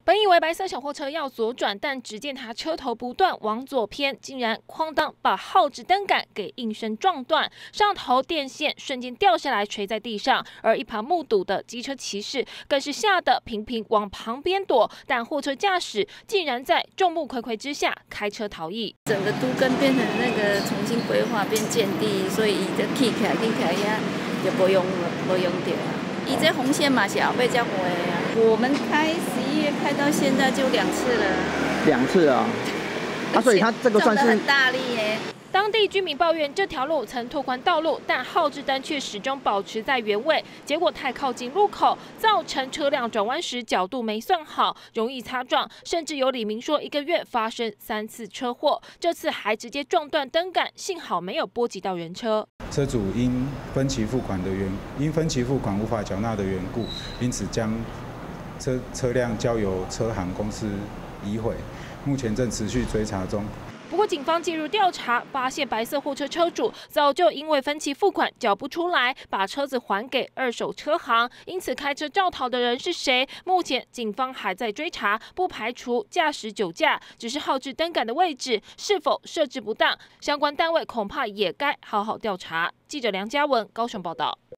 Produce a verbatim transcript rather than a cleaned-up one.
本以为白色小货车要左转，但只见它车头不断往左偏，竟然哐当把号志灯杆给应声撞断，上头电线瞬间掉下来垂在地上。而一旁目睹的机车骑士更是吓得频频往旁边躲，但货车驾驶竟然在众目睽睽之下开车逃逸。 整个都更变成那个重新规划变建地，所以伊就起起来起起来呀，就不用不用掉啊。伊这红线嘛是后尾才过的啊。我们开十一月开到现在就两次了。 两次啊？啊，所以它这个算是很大力耶。 当地居民抱怨这条路曾拓宽道路，但号志灯却始终保持在原位，结果太靠近路口，造成车辆转弯时角度没算好，容易擦撞，甚至有里民说一个月发生三次车祸，这次还直接撞断灯杆，幸好没有波及到人车。 车主因分期付款的缘，因分期付款无法缴纳的缘故，因此将车车辆交由车行公司移毁，目前正持续追查中。 不过，警方介入调查，发现白色货车车主早就因为分期付款缴不出来，把车子还给二手车行。因此，开车肇逃的人是谁？目前警方还在追查，不排除驾驶酒驾，只是号志灯杆的位置是否设置不当，相关单位恐怕也该好好调查。记者梁嘉文高雄报道。